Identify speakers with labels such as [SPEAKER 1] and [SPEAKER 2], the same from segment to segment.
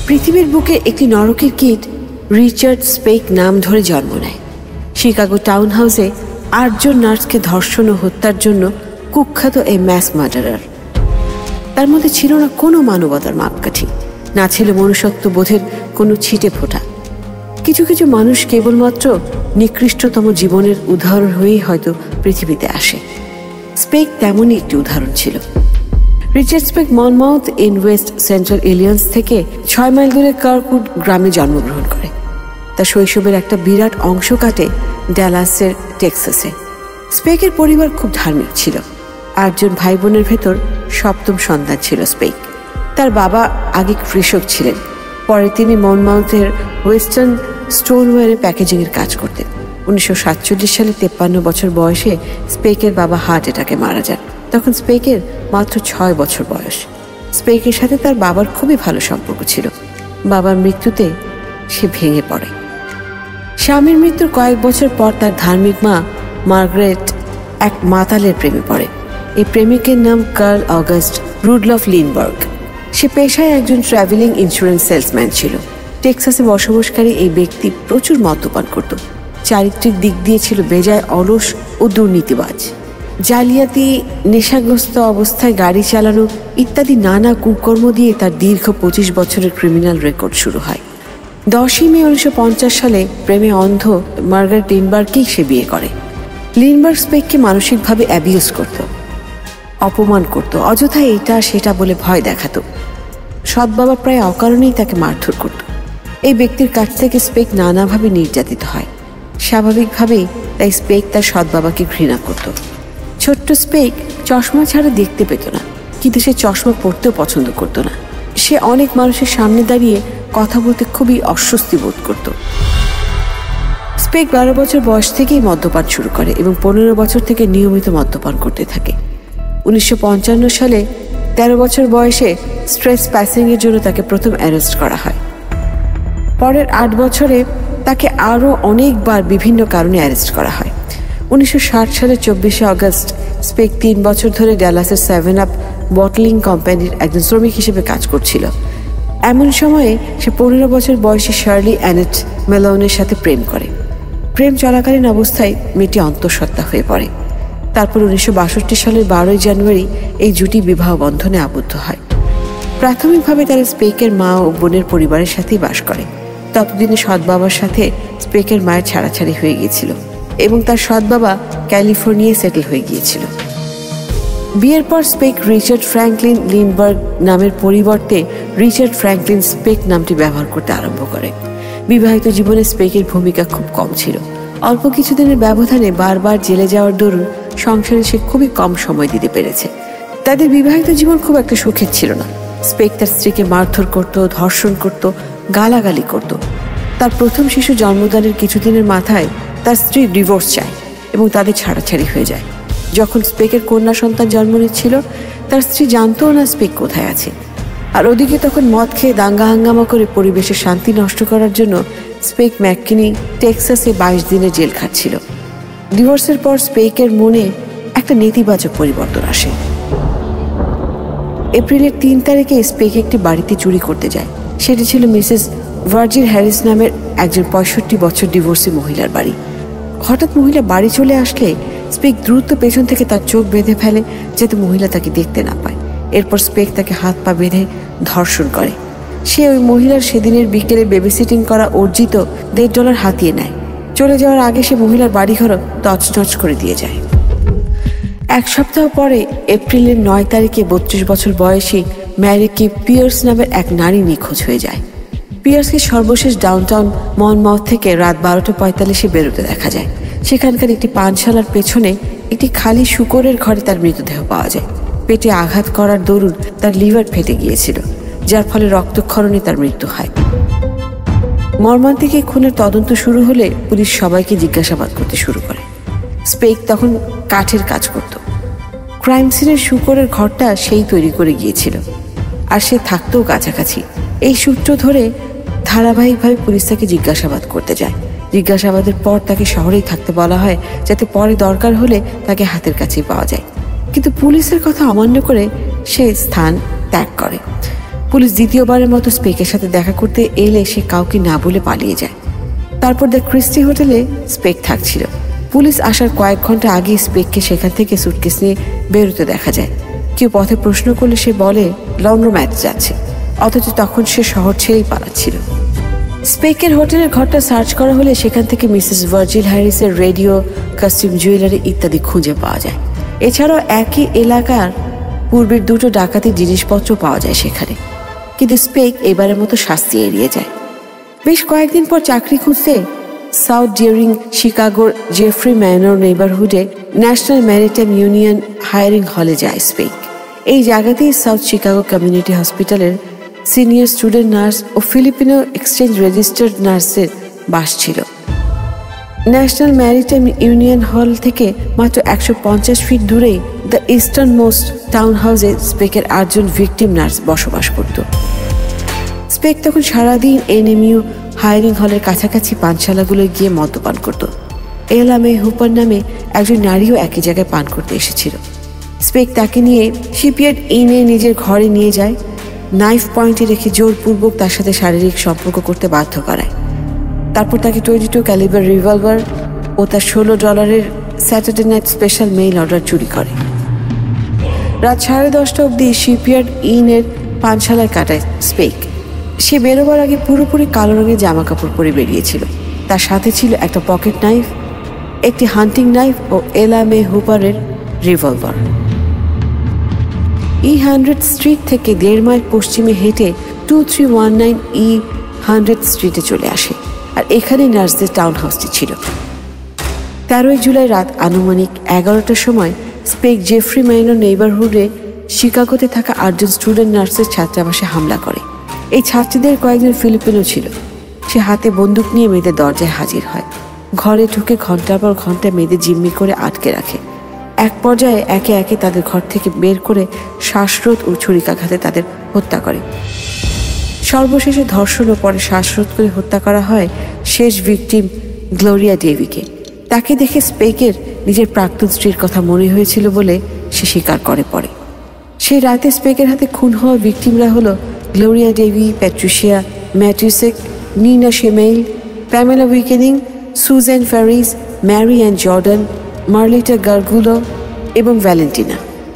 [SPEAKER 1] পৃথিবীর বুকে একটি নরকের কীট রিচার্ড স্পেক নাম ধরে জন্ম নেয়। শিকাগো টাউন হাউসে 8 জন নার্সকে ধর্ষণ ও হত্যার জন্য কুখ্যাত এই ম্যাস মার্ডারার। তার মধ্যে ছিল না কোনো মানবতার মাপকাঠি, না ছিল মনুষ্যত্ব বোধের কোনো ছিটে ফোঁটা। কিছু কিছু মানুষ কেবলমাত্র নিকৃষ্টতম জীবনের উদাহরণ হয়েই হয়তো পৃথিবীতে আসে। স্পেক তেমনই একটি উদাহরণ ছিল। Richard Speck Monmouth in West Central Illinois থেকে 6 মাইল দূরে কার্কউড গ্রামে জন্মগ্রহণ করে। তার শৈশবের একটা বিরাট অংশ কাটে ড্যালাসের টেক্সাসে। স্পেকের পরিবার খুব ধার্মিক ছিল। 8 জন ভাই বোনের ভেতর 7ম সন্তান ছিল স্পেক। তার বাবা আগে কৃষক ছিলেন, পরে তিনি মনমাউথের ওয়েস্টার্ন স্টোনওয়্যারে প্যাকেজিংয়ের কাজ করতেন। 1947 সালে 53 বছর বয়সে স্পেকের বাবা হার্ট অ্যাটাকে মারা যান। তখন স্পেকের মাত্র 6 বছর বয়স। স্পেকের সাথে তার বাবার খুবই ভালো সম্পর্ক ছিল। বাবার মৃত্যুতে সে ভেঙে পড়ে। স্বামীর মৃত্যুর কয়েক বছর পর তার ধার্মিক মা মার্গারেট এক মাতালের প্রেমে পড়ে। এই প্রেমিকের নাম কার্ল অগাস্ট রুডলফ লিনবার্গ। সে পেশায় একজন ট্রাভেলিং ইন্স্যুরেন্স সেলসম্যান ছিল। টেক্সাসে বসবাসকারী এই ব্যক্তি প্রচুর মদ্যপান করত। চারিত্রিক দিক দিয়ে ছিল বেজায় অলস ও দুর্নীতিবাজ। জালিয়াতি, নেশাগ্রস্ত অবস্থায় গাড়ি চালানো ইত্যাদি নানা কুকর্ম দিয়ে তার দীর্ঘ 25 বছরের ক্রিমিনাল রেকর্ড শুরু হয়। 10 মে 1950 সালে প্রেমে অন্ধ মার্গারেট লিনবার্গকেই সে বিয়ে করে। লিনবার্গ স্পেককে মানসিকভাবে অ্যাবিউজ করত, অপমান করত, অযথা এটা সেটা বলে ভয় দেখাত। সৎ বাবা প্রায় অকারণেই তাকে মারধর করত। এই ব্যক্তির কাছ থেকে স্পেক নানাভাবে নির্যাতিত হয়। স্বাভাবিকভাবেই তাই স্পেক তার সৎ বাবাকে ঘৃণা করত। ছোট্ট স্পেক চশমা ছাড়া দেখতে পেত না, কিন্তু সে চশমা পরতেও পছন্দ করত না। সে অনেক মানুষের সামনে দাঁড়িয়ে কথা বলতে খুবই অস্বস্তি বোধ করত। স্পেক 12 বছর বয়স থেকেই মদ্যপান শুরু করে এবং 15 বছর থেকে নিয়মিত মদ্যপান করতে থাকে। 1955 সালে 13 বছর বয়সে স্ট্রেস প্যাসিংয়ের জন্য তাকে প্রথম অ্যারেস্ট করা হয়। পরের 8 বছরে তাকে আরও অনেকবার বিভিন্ন কারণে অ্যারেস্ট করা হয়। 1960 সালের 24 আগস্ট স্পেক 3 বছর ধরে ড্যালাসের 7 আপ বটলিং কোম্পানির একজন শ্রমিক হিসেবে কাজ করছিল। এমন সময়ে সে 15 বছর বয়সী শার্লি অ্যানেট মেলোনের সাথে প্রেম করে। প্রেম চলাকালীন অবস্থায় মেয়েটি অন্তঃসত্ত্বা হয়ে পড়ে। তারপর 1962 সালের 12 জানুয়ারি এই জুটি বিবাহ বন্ধনে আবদ্ধ হয়। প্রাথমিকভাবে তারা স্পেকের মা ও বোনের পরিবারের সাথেই বাস করে। ততদিনে সৎ বাবার সাথে স্পেকের মায়ের ছাড়াছাড়ি হয়ে গিয়েছিল এবং তার সৎ বাবা ক্যালিফোর্নিয়ায় সেটেল হয়ে গিয়েছিল। বিয়ের পর স্পেক রিচার্ড ফ্র্যাঙ্কলিন লিনবার্গ নামের পরিবর্তে রিচার্ড ফ্র্যাঙ্কলিন স্পেক নামটি ব্যবহার করতে আরম্ভ করে। বিবাহিত জীবনে স্পেকের ভূমিকা খুব কম ছিল। অল্প কিছুদিনের ব্যবধানে বারবার জেলে যাওয়ার দরুন সংসারে সে খুবই কম সময় দিতে পেরেছে। তাদের বিবাহিত জীবন খুব একটা সুখের ছিল না। স্পেক তার স্ত্রীকে মারধর করত, ধর্ষণ করত, গালাগালি করত। তার প্রথম শিশু জন্মদানের কিছুদিনের মাথায় তার স্ত্রী ডিভোর্স চায় এবং তাদের ছাড়াছাড়ি হয়ে যায়। যখন স্পেকের কন্যা সন্তান জন্ম নিচ্ছিল তার স্ত্রী জানতও না স্পেক কোথায় আছে। আর ওদিকে তখন মদ খেয়ে দাঙ্গা হাঙ্গামা করে পরিবেশের শান্তি নষ্ট করার জন্য স্পেক ম্যাককিনি টেক্সাসে 22 দিনের জেল খাটছিল। ডিভোর্সের পর স্পেকের মনে একটা নেতিবাচক পরিবর্তন আসে। এপ্রিলের 3 তারিখে স্পেক একটি বাড়িতে চুরি করতে যায়। সেটি ছিল মিসেস ভার্জিন হ্যারিস নামের একজন 65 বছর ডিভোর্সি মহিলার বাড়ি। হঠাৎ মহিলা বাড়ি চলে আসলে স্পেক দ্রুত পেছন থেকে তার চোখ বেঁধে ফেলে যাতে মহিলা তাকে দেখতে না পায়। এরপর স্পেক তাকে হাত পা বেঁধে ধর্ষণ করে। সে ওই মহিলার সেদিনের বিকেলে বেবিসিটিং করা অর্জিত $1.5 হাতিয়ে নেয়। চলে যাওয়ার আগে সে মহিলার বাড়িঘরও তছনছ করে দিয়ে যায়। 1 সপ্তাহ পরে এপ্রিলের 9 তারিখে 32 বছর বয়সী ম্যারিকি পিয়ার্স নামের এক নারী নিখোঁজ হয়ে যায়। পিয়ার্সকে সর্বশেষ ডাউনটাউন মনমাউথ থেকে রাত 12:45 বেরোতে দেখা যায়। সেখানকার একটি পানশালার পেছনে একটি খালি শূকরের ঘরে তার মৃতদেহ পাওয়া যায়। পেটে আঘাত করার দরুন তার লিভার ফেটে গিয়েছিল, যার ফলে রক্তক্ষরণে তার মৃত্যু হয়। মর্মান্তিক এই খুনের তদন্ত শুরু হলে পুলিশ সবাইকে জিজ্ঞাসাবাদ করতে শুরু করে। স্পেক তখন কাঠের কাজ করত। ক্রাইম সিনের শূকরের ঘরটা সেই তৈরি করে গিয়েছিল, আর সে থাকতেও কাছাকাছি। এই সূত্র ধরে ধারাবাহিকভাবে পুলিশ তাকে জিজ্ঞাসাবাদ করতে যায়। জিজ্ঞাসাবাদের পর তাকে শহরেই থাকতে বলা হয়, যাতে পরে দরকার হলে তাকে হাতের কাছেই পাওয়া যায়। কিন্তু পুলিশের কথা অমান্য করে সে স্থান ত্যাগ করে। পুলিশ দ্বিতীয়বারের মতো স্পেকের সাথে দেখা করতে এলে সে কাউকে না বলে পালিয়ে যায়। তারপর দ্য ক্রিস্টি হোটেলে স্পেক থাকছিল। পুলিশ আসার কয়েক ঘন্টা আগে স্পেককে সেখান থেকে সুটকেস নিয়ে বেরোতে দেখা যায়। কেউ পথে প্রশ্ন করলে সে বলে লন্ড্রোম্যাট যাচ্ছে, অথচ তখন সে শহর ছেড়েই পালাচ্ছিল। স্পেকের হোটেলের ঘরটা সার্চ করা হলে সেখান থেকে মিসেস ভার্জিল হ্যারিসের রেডিও, কাস্টিউম, জুয়েলারি ইত্যাদি খুঁজে পাওয়া যায়। এছাড়াও একই এলাকার পূর্বের দুটো ডাকাতির জিনিসপত্র পাওয়া যায় সেখানে। কিন্তু স্পেক এবারের মতো শাস্তি এড়িয়ে যায়। বেশ কয়েকদিন পর চাকরি খুঁজতে সাউথ ডিয়ারিং শিকাগোর জেফ্রি ম্যানর নেইবারহুডে ন্যাশনাল ম্যারিটাইম ইউনিয়ন হায়ারিং হলে যায় স্পেক। এই জায়গাতেই সাউথ শিকাগো কমিউনিটি হসপিটালের সিনিয়র স্টুডেন্ট নার্স ও ফিলিপিনো এক্সচেঞ্জ রেজিস্টার্ড নার্সের বাস ছিল। ন্যাশনাল ম্যারিটাইম ইউনিয়ন হল থেকে মাত্র 150 ফিট দূরেই দ্য ইস্টার্ন মোস্ট টাউন হাউসে স্পেকের 8 জন ভিকটিম নার্স বসবাস করত। স্পেক তখন সারাদিন এনএমইউ হায়ারিং হলের কাছাকাছি পানশালাগুলোয় গিয়ে মদ্যপান করত। এলা মে হুপার নামে একজন নারীও একই জায়গায় পান করতে এসেছিল। স্পেক তাকে নিয়ে শিপইয়ার্ড ইনে নিজের ঘরে নিয়ে যায়, নাইফ পয়েন্টে রেখে জোরপূর্বক তার সাথে শারীরিক সম্পর্ক করতে বাধ্য করায়। তারপর তাকে 22 ক্যালিবার রিভলভার ও তার $16 Saturday night special mail order চুরি করে। রাত 10:30 অবধি শিপইয়ার্ড ইনের পানশালায় কাটায় স্পেক। সে বেরোবার আগে পুরোপুরি কালো রঙের জামা কাপড় পরে বেরিয়েছিল। তার সাথে ছিল একটা পকেট নাইফ, একটি হান্টিং নাইফ ও এলা মে হুপারের রিভলভার। E100 স্ট্রিট থেকে 1.5 মাইল পশ্চিমে হেঁটে 2319 E100 স্ট্রিটে চলে আসে। আর এখানে নার্সদের টাউন হাউসটি ছিল। 13 জুলাই রাত আনুমানিক 11টার সময় স্পেক জেফ্রি ম্যানর নেইবারহুডে শিকাগোতে থাকা 8 জন স্টুডেন্ট নার্সের ছাত্রাবাসে হামলা করে। এই ছাত্রীদের কয়েকজন ফিলিপিনো ছিল। সে হাতে বন্দুক নিয়ে মেয়েদের দরজায় হাজির হয়। ঘরে ঢুকে ঘন্টার পর ঘন্টা মেয়েদের জিম্মি করে আটকে রাখে। এক পর্যায়ে একে একে তাদের ঘর থেকে বের করে শ্বাসরোধ ও ছুরিকাঘাতে তাদের হত্যা করে। সর্বশেষে ধর্ষণ ও পরে শ্বাসরোধ করে হত্যা করা হয় শেষ ভিকটিম গ্লোরিয়া ডেভিকে। তাকে দেখে স্পেকের নিজের প্রাক্তন স্ত্রীর কথা মনে হয়েছিল বলে সে স্বীকার করে পড়ে। সেই রাতে স্পেকের হাতে খুন হওয়া ভিকটিমরা হলো Gloria Davy, Patricia Matusek, Nina Schmale, Pamela Wilkening, Suzanne Farris, Mary Ann Jordan, Merlita Gargullo এবং ভ্যালেন্টিনা।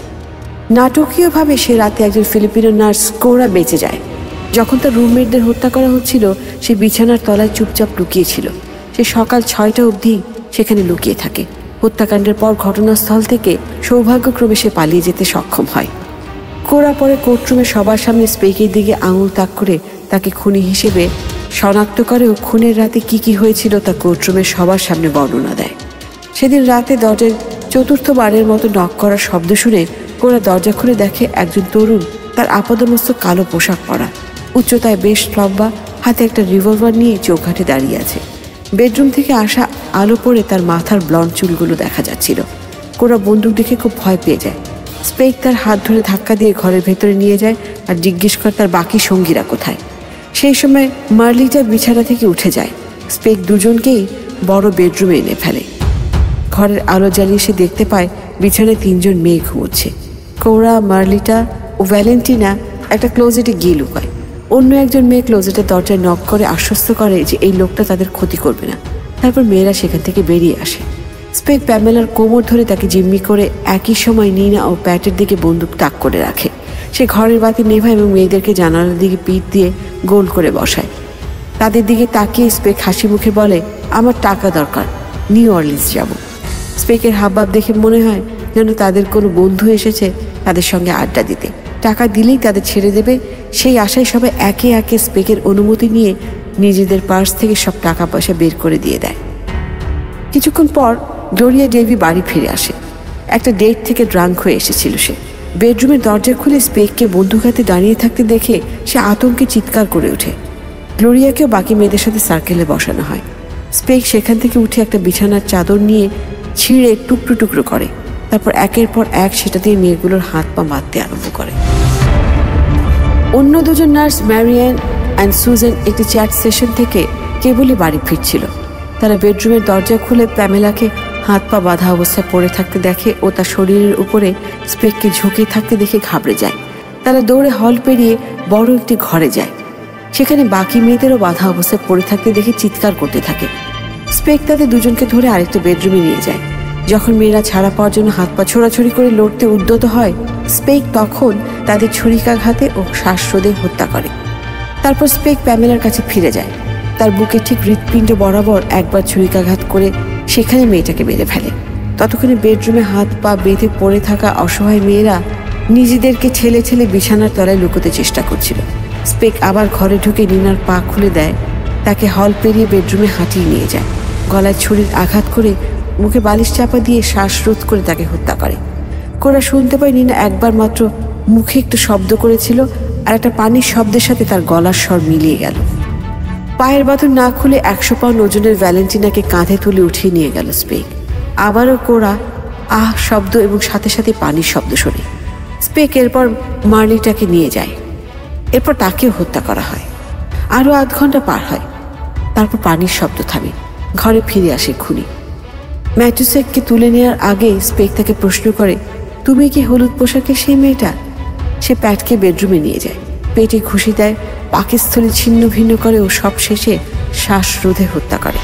[SPEAKER 1] নাটকীয়ভাবে সে রাতে একজন ফিলিপিনো নার্স কোরা বেঁচে যায়। যখন তার রুমমেটদের হত্যা করা হচ্ছিল সে বিছানার তলায় চুপচাপ লুকিয়েছিল। সে সকাল 6টা অবধি সেখানে লুকিয়ে থাকে। হত্যাকাণ্ডের পর ঘটনাস্থল থেকে সৌভাগ্যক্রমে সে পালিয়ে যেতে সক্ষম হয়। কোরা পরে কোর্টরুমে সবার সামনে স্পেকের দিকে আঙুল তাক করে তাকে খুনি হিসেবে শনাক্ত করে ও খুনের রাতে কি হয়েছিল তা কোর্টরুমে সবার সামনে বর্ণনা দেয়। সেদিন রাতে দরজার 4র্থবারের মতো নক করার শব্দ শুনে কোরা দরজা খুলে দেখে একজন তরুণ, তার আপাদমস্তক কালো পোশাক পরা, উচ্চতায় বেশ লম্বা, হাতে একটা রিভলভার নিয়ে চৌকাঠে দাঁড়িয়ে আছে। বেডরুম থেকে আসা আলো পড়ে তার মাথার ব্লন্ড চুলগুলো দেখা যাচ্ছিল। কোরা বন্দুক দেখে খুব ভয় পেয়ে যায়। স্পেক তার হাত ধরে ধাক্কা দিয়ে ঘরের ভেতরে নিয়ে যায় আর জিজ্ঞেস করে তার বাকি সঙ্গীরা কোথায়। সেই সময় মার্লিটা বিছানা থেকে উঠে যায়। স্পেক দুজনকেই বড় বেডরুমে এনে ফেলে। ঘরের আলো জ্বালিয়ে সে দেখতে পায় বিছানায় 3 জন মেয়ে ঘুমোচ্ছে। কোরা, মার্লিটা ও ভ্যালেন্টিনা একটা ক্লোজেটে গিয়ে লুকায়। অন্য একজন মেয়ে ক্লোজেটের দরজায় নক করে আশ্বস্ত করে যে এই লোকটা তাদের ক্ষতি করবে না। তারপর মেয়েরা সেখান থেকে বেরিয়ে আসে। স্পেক প্যামেলার কোমর ধরে তাকে জিম্মি করে একই সময় নিনা ও প্যাটের দিকে বন্দুক তাক করে রাখে। সে ঘরের বাতি নেভায় এবং মেয়েদেরকে জানালার দিকে পিঠ দিয়ে গোল করে বসায়। তাদের দিকে তাকিয়ে স্পেক হাসি মুখে বলে, আমার টাকা দরকার, নিউ অরলিন্স যাব। স্পেকের হাবভাব দেখে মনে হয় যেন তাদের কোনো বন্ধু এসেছে তাদের সঙ্গে আড্ডা দিতে। টাকা দিলেই তাদের ছেড়ে দেবে, সেই আশায় সবাই একে একে স্পেকের অনুমতি নিয়ে নিজেদের পার্স থেকে সব টাকা পয়সা বের করে দিয়ে দেয়। কিছুক্ষণ পর গ্লোরিয়া ডেভি বাড়ি ফিরে আসে। একটা ডেট থেকে ড্রাঙ্ক হয়ে এসেছিল সে। বেডরুমের দরজা খুলে স্পেককে বন্দুক হাতে দাঁড়িয়ে থাকতে দেখে সে আতঙ্কে চিৎকার করে ওঠে। গ্লোরিয়াকেও বাকি মেয়েদের সাথে সার্কেলে বসানো হয়। স্পেক সেখান থেকে উঠে একটা বিছানার চাদর নিয়ে ছিঁড়ে টুকরো টুকরো করে। তারপর একের পর এক সেটা দিয়ে মেয়েগুলোর হাত পা বাঁধতে আরম্ভ করে। অন্য 2 জন নার্স ম্যারিয়ান অ্যান্ড সুজেন একটি চ্যাট সেশন থেকে কেবলই বাড়ি ফিরছিল। তারা বেডরুমের দরজা খুলে প্যামেলাকে হাত পা বাঁধা অবস্থায় পড়ে থাকতে দেখে ও তার শরীরের উপরে স্পেককে ঝুঁকে থাকতে দেখে ঘাবড়ে যায়। তারা দৌড়ে হল পেরিয়ে বড় একটি ঘরে যায়। সেখানে বাকি মেয়েদেরও বাধা অবস্থায় পড়ে থাকতে দেখে চিৎকার করতে থাকে। স্পেক তাদের দুজনকে ধরে আরেকটা বেডরুমে নিয়ে যায়। যখন মেয়েরা ছাড়া পাওয়ার জন্য হাত পা ছোড়াছড়ি করে লড়তে উদ্যত হয়, স্পেক তখন তাদের ছুরিকাঘাতে ও শ্বাসরোধে হত্যা করে। তারপর স্পেক প্যামেলার কাছে ফিরে যায়। তার বুকে ঠিক হৃৎপিণ্ড বরাবর একবার ছুরিকাঘাত করে সেখানে মেয়েটাকে মেরে ফেলে। ততক্ষণে বেডরুমে হাত পা বেঁধে পড়ে থাকা অসহায় মেয়েরা নিজেদেরকে ঠেলে ঠেলে বিছানার তলায় লুকোতে চেষ্টা করছিল। স্পেক আবার ঘরে ঢুকে নিনার পা খুলে দেয়, তাকে হল পেরিয়ে বেডরুমে হাঁটিয়ে নিয়ে যায়। গলায় ছুরির আঘাত করে মুখে বালিশ চাপা দিয়ে শ্বাসরোধ করে তাকে হত্যা করে। কোরা শুনতে পায় নিনা একবার মাত্র মুখে একটু শব্দ করেছিল, আর একটা পানির শব্দের সাথে তার গলার স্বর মিলিয়ে গেল। পায়ের বাঁধন না খুলে 100 পাউন্ড ওজনের ভ্যালেন্টিনাকে কাঁধে তুলে উঠিয়ে নিয়ে গেল স্পেক। আবারও কোরা আহ শব্দ এবং সাথে সাথে পানির শব্দ শোনে। স্পেক এরপর মার্লিটাকে নিয়ে যায়। এরপর তাকেও হত্যা করা হয়। আরও আধ ঘন্টা পার হয়। তারপর পানির শব্দ থামে। ঘরে ফিরে আসে খুনি। ম্যাটুসেককে তুলে নেওয়ার আগে স্পেক তাকে প্রশ্ন করে, তুমি কি হলুদ পোশাকে সেই মেয়েটা? সে প্যাটকে বেডরুমে নিয়ে যায়, পেটে ঘুষি দেয়, পাকস্থলী ছিন্ন ভিন্ন করে ও সব শেষে শ্বাসরোধে হত্যা করে।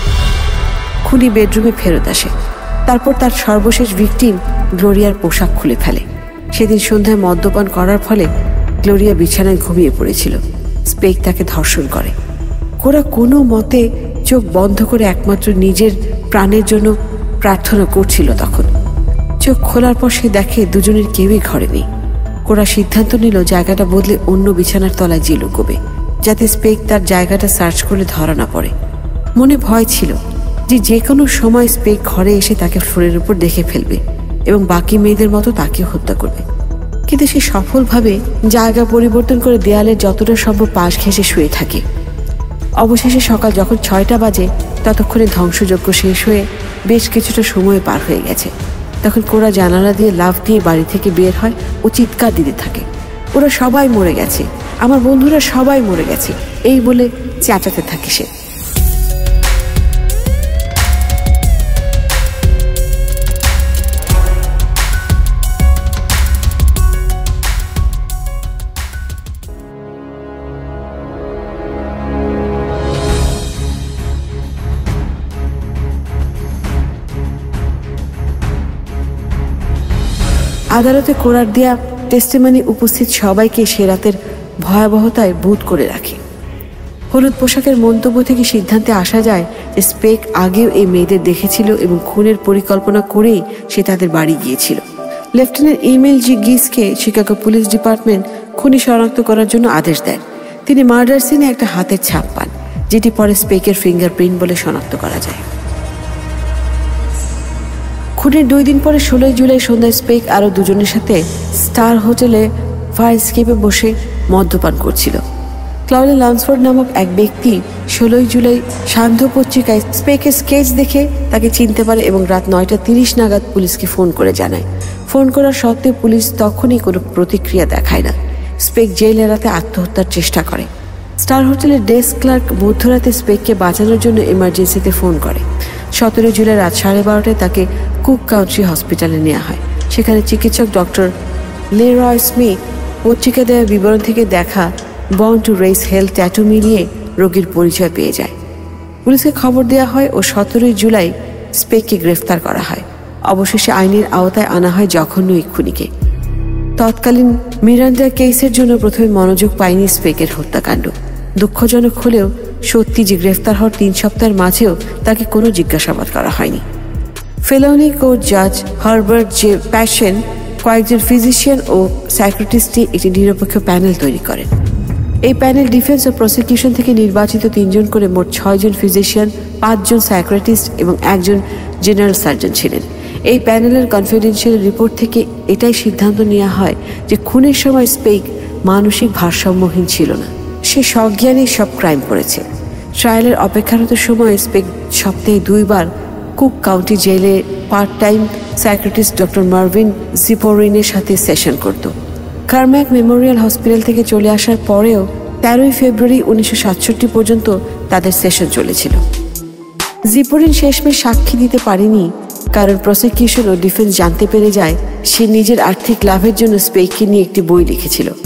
[SPEAKER 1] খুনি বেডরুমে ফেরত আসে। তারপর তার সর্বশেষ ভিকটিম গ্লোরিয়ার পোশাক খুলে ফেলে। সেদিন সন্ধ্যায় মদ্যপান করার ফলে গ্লোরিয়া বিছানায় ঘুমিয়ে পড়েছিল। স্পেক তাকে ধর্ষণ করে। কোরা কোনো মতে চোখ বন্ধ করে একমাত্র নিজের প্রাণের জন্য প্রার্থনা করছিল। তখন চোখ খোলার পর সে দেখে দুজনের কেউই ঘরে নেই। কোরা সিদ্ধান্ত নিল জায়গাটা বদলে অন্য বিছানার তলায় যে লুকোবে, যাতে স্পেক তার জায়গাটা সার্চ করলে ধরা না পড়ে। মনে ভয় ছিল যে কোনো সময় স্পেক ঘরে এসে তাকে ফ্লোরের উপর দেখে ফেলবে এবং বাকি মেয়েদের মতো তাকেও হত্যা করবে। কিন্তু সে সফলভাবে জায়গা পরিবর্তন করে দেয়ালের যতটা সম্ভব পাশ ঘেঁষে শুয়ে থাকে। অবশেষে সকাল যখন 6টা বাজে, ততক্ষণে ধ্বংসযজ্ঞ শেষ হয়ে বেশ কিছুটা সময় পার হয়ে গেছে। তখন কোরা জানালা দিয়ে লাফ দিয়ে বাড়ি থেকে বের হয় ও চিৎকার দিতে থাকে, ওরা সবাই মরে গেছে, আমার বন্ধুরা সবাই মরে গেছে, এই বলে চেঁচাতে থাকে সে। আদালতে কোরার দেয়া টেস্টিমনি উপস্থিত সবাইকে সে রাতের ভয়াবহতায় বুঁদ করে রাখে। হলুদ পোশাকের মন্তব্য থেকে সিদ্ধান্তে আসা যায় যে স্পেক আগেও এই মেয়েদের দেখেছিল এবং খুনের পরিকল্পনা করেই সে তাদের বাড়ি গিয়েছিল। লেফটেন্যান্ট ইমেল জি গিসকে শিকাগো পুলিশ ডিপার্টমেন্ট খুনি শনাক্ত করার জন্য আদেশ দেন। তিনি মার্ডার সিনে একটা হাতের ছাপ পান, যেটি পরে স্পেকের ফিঙ্গারপ্রিন্ট বলে শনাক্ত করা যায়। খুনের 2 দিন পরে 16 জুলাই সন্ধ্যায় স্পেক আরও দুজনের সাথে স্টার হোটেলে ফায়ার স্কেপে বসে মদ্যপান করছিল। ক্লাউডে লান্সফোর্ড নামক এক ব্যক্তি 16 জুলাই সান্ধ্য পত্রিকায় স্পেকের স্কেচ দেখে তাকে চিনতে পারে এবং রাত 9:30 নাগাদ পুলিশকে ফোন করে জানায়। ফোন করার সত্ত্বেও পুলিশ তখনই কোনো প্রতিক্রিয়া দেখায় না। স্পেক জেল এড়াতে আত্মহত্যার চেষ্টা করে। স্টার হোটেলের ডেস্ক ক্লার্ক মধ্যরাতে স্পেককে বাঁচানোর জন্য এমার্জেন্সিতে ফোন করে। 17 জুলাই রাত 12:30টায় তাকে কুক কাউন্ট্রি হসপিটালে নেওয়া হয়। সেখানে চিকিৎসক ডক্টর লেরয় স্মিথ পত্রিকা দেওয়া বিবরণ থেকে দেখা born to raise hell tattoo মিলিয়ে রোগীর পরিচয় পেয়ে যায়। পুলিশকে খবর দেওয়া হয় ও 17 জুলাই স্পেককে গ্রেফতার করা হয়। অবশেষে আইনের আওতায় আনা হয় জঘন্য এই খুনিকে। তৎকালীন মিরান্ডা কেসের জন্য প্রথমে মনোযোগ পায়নি স্পেকের হত্যাকাণ্ড। দুঃখজনক হলেও সত্যি যে গ্রেফতার হওয়ার 3 সপ্তাহের মাঝেও তাকে কোনো জিজ্ঞাসাবাদ করা হয়নি। ফেলোনি কোর্ট জাজ হার্বার্ট জে প্যাশন কয়েকজন ফিজিশিয়ান ও সাইকিয়াট্রিস্টে একটি নিরপেক্ষ প্যানেল তৈরি করেন। এই প্যানেল ডিফেন্স ও প্রসিকিউশন থেকে নির্বাচিত 3 জন করে মোট 6 জন ফিজিশিয়ান, 5 জন সাইকিয়াট্রিস্ট এবং 1 জন জেনারেল সার্জন ছিলেন। এই প্যানেলের কনফিডেন্সিয়াল রিপোর্ট থেকে এটাই সিদ্ধান্ত নেওয়া হয় যে খুনের সময় স্পেক মানসিক ভারসাম্যহীন ছিল না, সে সজ্ঞানে সব ক্রাইম করেছে। ট্রায়ালের অপেক্ষারত সময়ে স্পেক সপ্তাহে 2 বার কুক কাউন্টি জেলে part time psychiatrist doctor Marvin জিপোরিনের সাথে সেশন করত। কারম্যাক মেমোরিয়াল হসপিটাল থেকে চলে আসার পরেও 13 ফেব্রুয়ারি 1967 পর্যন্ত তাদের সেশন চলেছিল। জিপোরিন শেষমেশ সাক্ষী দিতে পারেনি, কারণ প্রসিকিউশন ও ডিফেন্স জানতে পেরে যায় সে নিজের আর্থিক লাভের জন্য স্পেককে নিয়ে একটি বই লিখেছিল।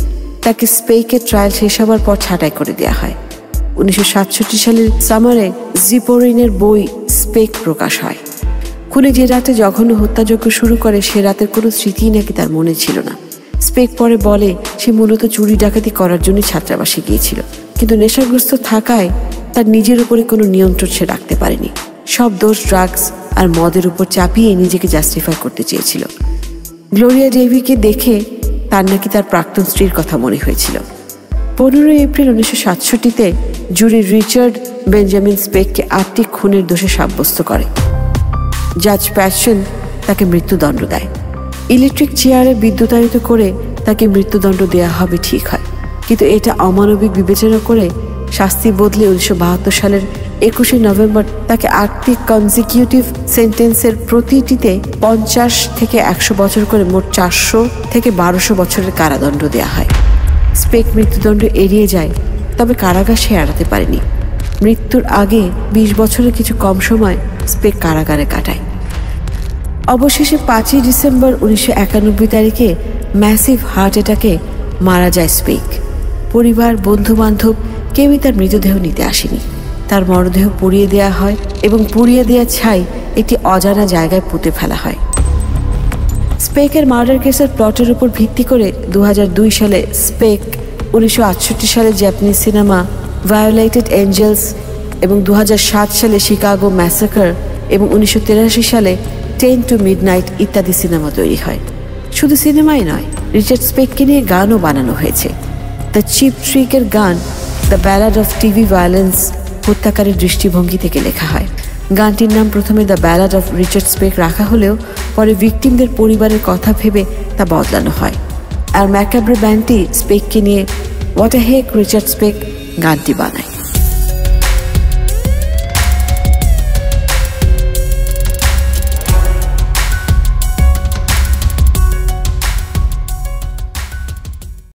[SPEAKER 1] তাকে স্পেকের ট্রায়াল শেষ হবার পর ছাঁটাই করে দেওয়া হয়। 1967 সালের সামারে জিপোরিনের বই স্পেক প্রকাশ হয়। খুনি যে রাতে জঘন্য হত্যাযজ্ঞ শুরু করে সে রাতের কোনো স্মৃতিই নাকি তার মনে ছিল না। স্পেক পরে বলে সে মূলত চুরি ডাকাতি করার জন্য ছাত্রাবাসে গিয়েছিল, কিন্তু নেশাগ্রস্ত থাকায় তার নিজের উপরে কোনো নিয়ন্ত্রণ সে রাখতে পারেনি। সব দোষ ড্রাগস আর মদের উপর চাপিয়ে নিজেকে জাস্টিফাই করতে চেয়েছিল। গ্লোরিয়া ডেভিকে দেখে তার নাকি তার প্রাক্তন স্ত্রীর কথা মনে হয়েছিল। 15 এপ্রিল 1967-তে জুরি রিচার্ড বেঞ্জামিন স্পেককে 8টি খুনের দোষে সাব্যস্ত করে। জাজ প্যাশন তাকে মৃত্যুদণ্ড দেয়। ইলেকট্রিক চেয়ারে বিদ্যুতায়িত করে তাকে মৃত্যুদণ্ড দেওয়া হবে ঠিক হয়, কিন্তু এটা অমানবিক বিবেচনা করে শাস্তি বদলে 1972 সালের 21 নভেম্বর তাকে 8টি কনজিকিউটিভ সেন্টেন্সের প্রতিটিতে 50 থেকে 100 বছর করে মোট 400 থেকে 1200 বছরের কারাদণ্ড দেওয়া হয়। স্পেক মৃত্যুদণ্ড এড়িয়ে যায়, তবে কারাগার সে এড়াতে পারেনি। মৃত্যুর আগে 20 বছরের কিছু কম সময় স্পেক কারাগারে কাটায়। অবশেষে 5 ডিসেম্বর 1991 তারিখে ম্যাসিভ হার্ট অ্যাটাকে মারা যায় স্পেক। পরিবার, বন্ধু বান্ধব কেউই তার মৃতদেহ নিতে আসেনি। তার মরদেহ পুড়িয়ে দেওয়া হয় এবং পুড়িয়ে দেওয়া ছাই একটি অজানা জায়গায় পুঁতে ফেলা হয়। স্পেকের মার্ডার কেসের প্লটের উপর ভিত্তি করে 2002 সালে স্পেক 1968 সালে জাপানিজ সিনেমা ভায়োলেটেড এঞ্জেলস এবং 2007 সালে শিকাগো ম্যাসাকার এবং 1983 সালে 10 to Midnight ইত্যাদি সিনেমা তৈরি হয়। শুধু সিনেমাই নয়, রিচার্ড স্পেককে নিয়ে গানও বানানো হয়েছে। দ্য চিপ ট্রিকের গান the ballad of TV violence হত্যাকারীর দৃষ্টিভঙ্গি থেকে লেখা হয়। গানটির নাম প্রথমে the ballad of Richard Speck রাখা হলেও পরে ভিকটিমদের পরিবারের কথা ভেবে তা বদলানো হয়। আর ম্যাকাব্রে ব্যান্ডটি স্পেককে নিয়ে what a heck Richard Speck গানটি বানায়।